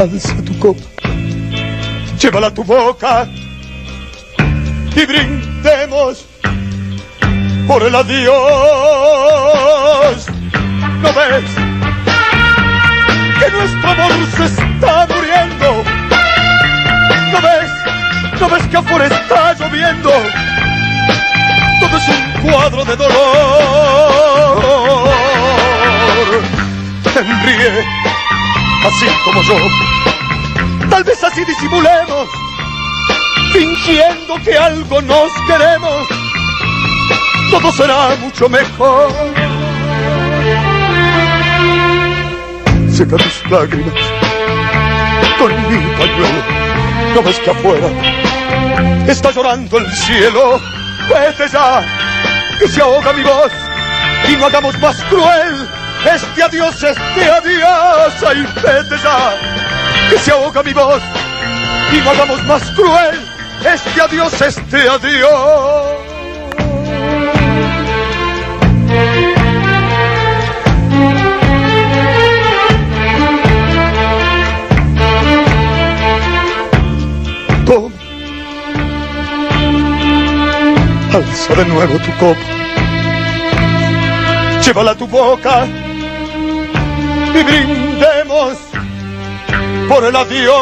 Alza tu copa, llévala a tu boca y brindemos por el adiós. ¿No ves que nuestro amor se está muriendo? ¿No ves que afuera está lloviendo? Todo es un cuadro de dolor. Ríe, así como yo. Tal vez así disimulemos, fingiendo que algo nos queremos. Todo será mucho mejor. Seca tus lágrimas con mi pañuelo. ¿No ves que afuera está llorando el cielo? Vete ya, que se ahoga mi voz, y no hagamos más cruel este adiós, este adiós. Ay, vete ya, que se ahoga mi voz, y no hagamos más cruel este adiós, este adiós. Toma, alza de nuevo tu copa, llévala a tu boca y brindemos por el adiós.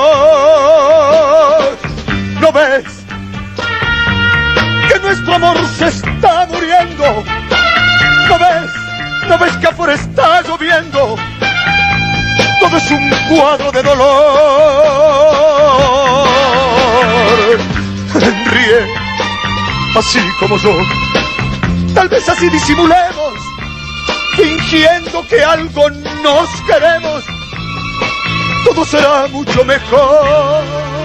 ¿No ves que nuestro amor se está muriendo? ¿No ves que afuera está lloviendo? Todo es un cuadro de dolor. Ríe, así como yo. Tal vez así disimulemos, fingiendo que algo nos queremos. Todo será mucho mejor.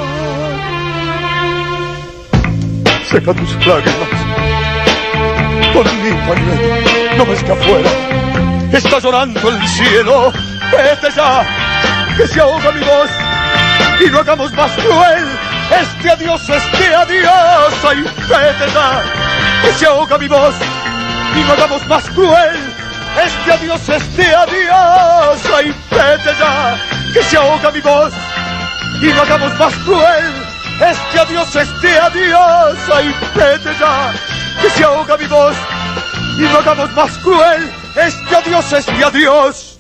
Seca tus lágrimas con mi pañuelo. ¿No ves que afuera está llorando el cielo? Vete ya, que se ahoga mi voz, y no hagamos más cruel este adiós, este adiós. Ay, vete ya, que se ahoga mi voz, y no hagamos más cruel este adiós, este adiós. Ay, vete ya, que se ahoga mi voz, y no hagamos más cruel este adiós, este adiós. Ay, vete ya, que se ahoga mi voz, y no hagamos más cruel este adiós, este adiós.